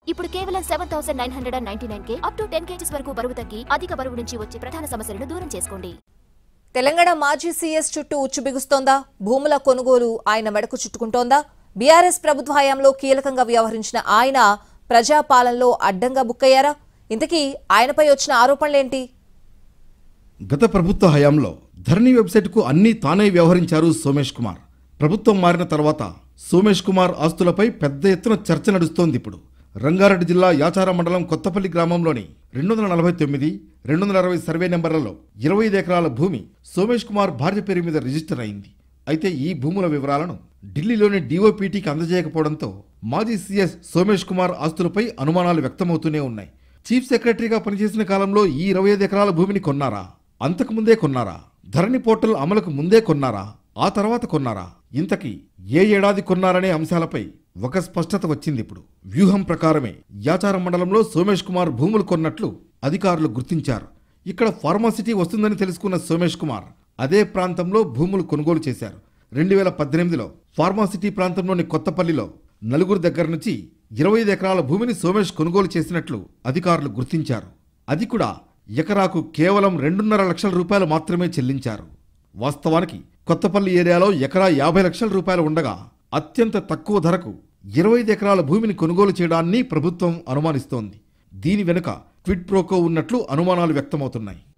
ఇప్పుడు కేవలం 7,999 up to 10 kgs వరకు బరువు తగ్గి అధిక బరువు నుంచి వచ్చే ప్రధాన సమస్యలను దూరం చేసుకోండి. తెలంగాణ మాజీ సీఎస్ చుట్టూ ఉచ్చు బిగుస్తోందా? భూముల కొనుగోలు ఆయన మెడకు చుట్టుకుంటోందా? బీఆర్ఎస్ ప్రభుత్వ హయాంలో కీలకంగా వ్యవహరించిన ఆయన ప్రజాపాలనలో అడ్డంగా బుక్కయ్యారా? ఇంతకీ ఆయనపై వచ్చిన ఆరోపణలేంటి? గత ప్రభుత్వ హయాంలో ధరణి వెబ్సైట్కు అన్నీ తానే వ్యవహరించారు సోమేష్ కుమార్. ప్రభుత్వం మారిన తర్వాత సోమేష్ కుమార్ ఆస్తులపై పెద్ద ఎత్తున చర్చ నడుస్తోంది. ఇప్పుడు రంగారెడ్డి జిల్లా యాచార మండలం కొత్తపల్లి గ్రామంలోని 249, 260 సర్వే నెంబర్లలో 25 ఎకరాల భూమి సోమేష్ కుమార్ భార్య పేరు మీద రిజిస్టర్ అయింది. అయితే ఈ భూముల వివరాలను ఢిల్లీలోని DOPTకి అందజేయకపోవడంతో మాజీ సీఎస్ సోమేష్ కుమార్ ఆస్తులపై అనుమానాలు వ్యక్తమవుతూనే ఉన్నాయి. చీఫ్ సెక్రటరీగా పనిచేసిన కాలంలో ఈ 25 ఎకరాల భూమిని కొన్నారా? అంతకుముందే కొన్నారా? ధరణి పోర్టల్ అమలుకు ముందే కొన్నారా? ఆ తర్వాత కొన్నారా? ఇంతకీ ఏ ఏడాది కొన్నారనే అంశాలపై ఒక స్పష్టత వచ్చింది. ఇప్పుడు వ్యూహం ప్రకారమే యాచార మండలంలో సోమేష్ కుమార్ భూములు కొన్నట్లు అధికారులు గుర్తించారు. ఇక్కడ ఫార్మాసిటీ వస్తుందని తెలుసుకున్న సోమేష్ కుమార్ అదే ప్రాంతంలో భూములు కొనుగోలు చేశారు. 2018లో ఫార్మాసిటీ ప్రాంతంలోని కొత్తపల్లిలో నలుగురు దగ్గర నుంచి 25 ఎకరాల భూమిని సోమేష్ కొనుగోలు చేసినట్లు అధికారులు గుర్తించారు. అది కూడా ఎకరాకు కేవలం 2.5 లక్షల రూపాయలు మాత్రమే చెల్లించారు. వాస్తవానికి కొత్తపల్లి ఏరియాలో ఎకరా 50 లక్షల రూపాయలు ఉండగా అత్యంత తక్కువ ధరకు 25 ఎకరాల భూమిని కొనుగోలు చేయడాన్ని ప్రభుత్వం అనుమానిస్తోంది. దీని వెనుక క్విడ్ ప్రోకో ఉన్నట్లు అనుమానాలు వ్యక్తమవుతున్నాయి.